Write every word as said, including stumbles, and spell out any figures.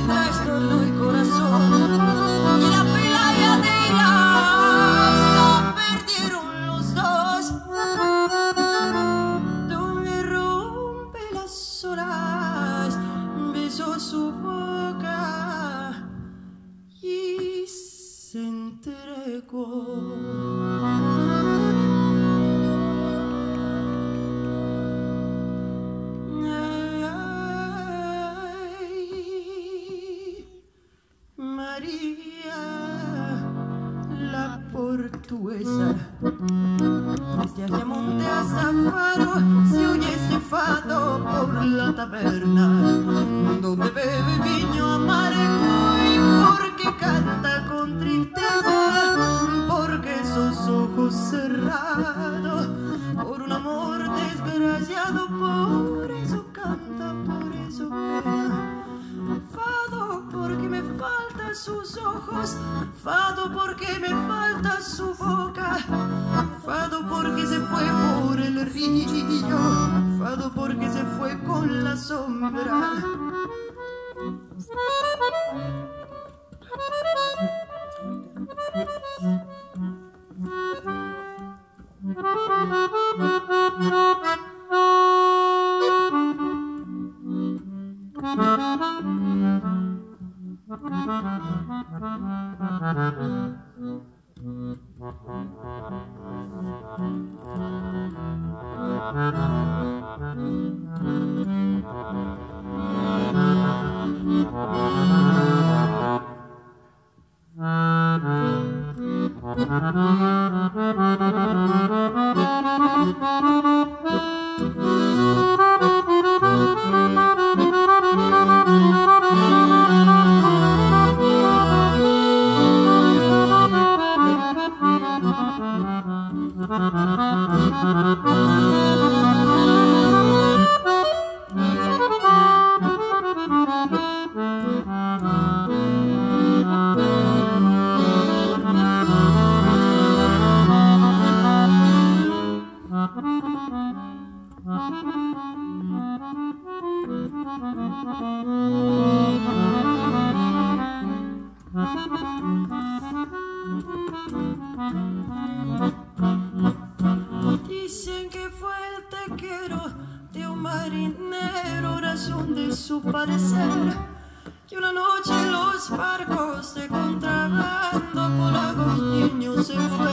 mientras torno el corazón y la pelaya de la perdieron los dos. Donde rompe las olas, besó su boca y se entregó. María, la portuguesa, desde Ayamonte hasta Faro se oye ese fado por la taberna, donde bebe viño amargo y porque canta con tristeza, porque esos ojos cerrados por un amor desgraciado, por eso canta, por eso pena. Fado porque me faltan sus ojos, fado porque me falta su boca, fado porque se fue por el río, fado porque se fue con la sombra. Dicen que fue el tequero de un marinero, razón de su parecer, que una noche los barcos de contrabando por Agostinho se fue.